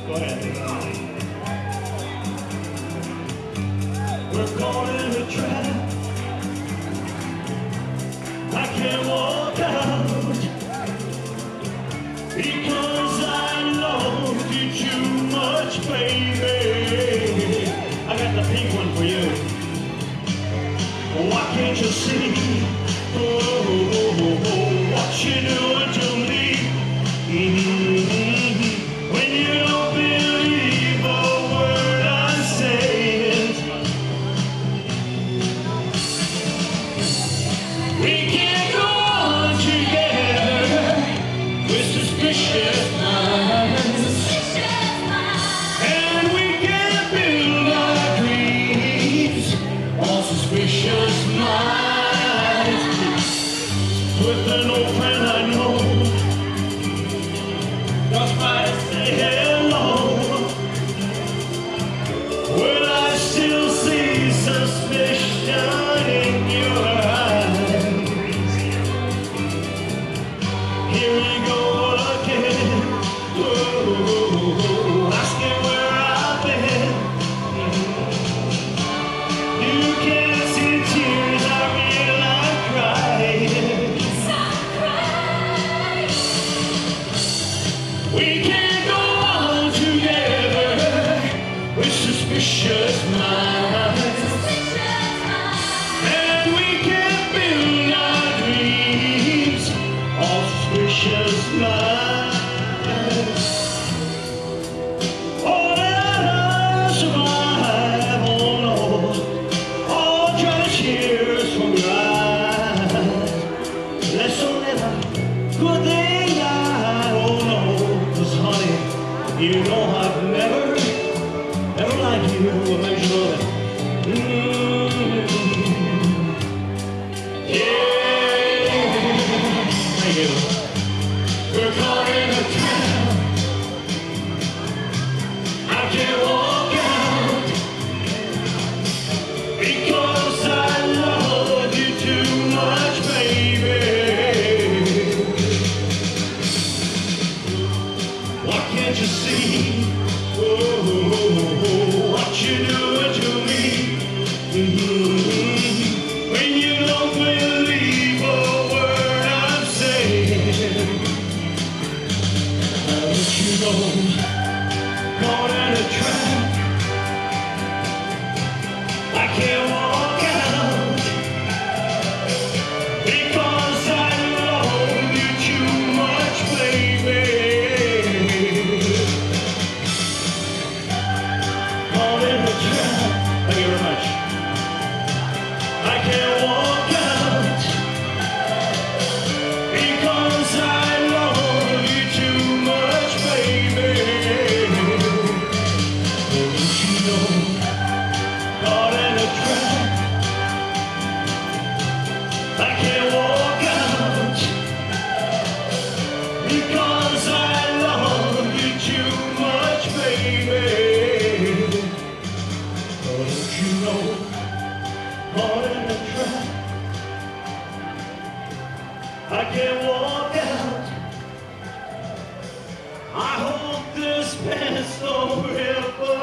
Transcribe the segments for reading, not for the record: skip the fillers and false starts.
Go ahead. We're caught in a trap. I can't walk out because I love you too much, baby. I got the pink one for you. Why can't you see what you're doing to me? When you don't believe a word I'm saying, we can't go on together with suspicious minds, and we can't build our dreams on suspicious minds. With an old friend I know, just by say hello, will I still see suspicion in your eyes? Here we go again, asking where I've been. You can't see tears, I feel like crying. We can't go on together with suspicious minds, and we can't build our dreams on suspicious minds. Oh, let us survive, oh no, all just tears from your eyes. Let's all never good thing die, oh no, 'cause honey, you know I've never liked you, I'll make sure that yeah, thank you. We're caught in a trap. I can't walk out because I love you too much, baby. Why can't you see what you're doing to me? When you don't believe a word I'm saying, don't you know, caught in a trap. I can't walk out because I love you too much, baby. Caught in a trap. Thank you very much. I can't walk out because I love you too much, baby. Don't you know, caught in a trap. I can't walk out because I love you too much, baby. Don't you know, caught in a trap. I can't walk out. I hope this past over here,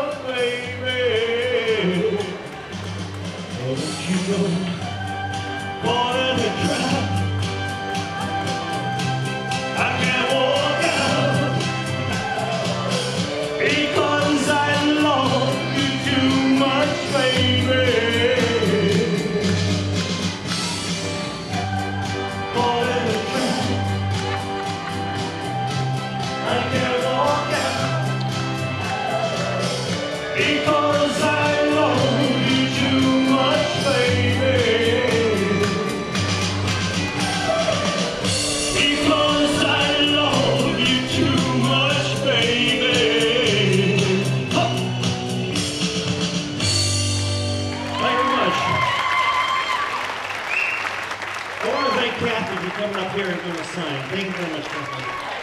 baby. Don't you know, caught in a trap. I can't walk out because I love you too much, baby. Caught in a trap. I can't walk out because I love you too much, baby. Because I love you too much, baby. Huh. Thank you very much. I want to thank Kathy for coming up here and doing a sign. Thank you very much, Kathy.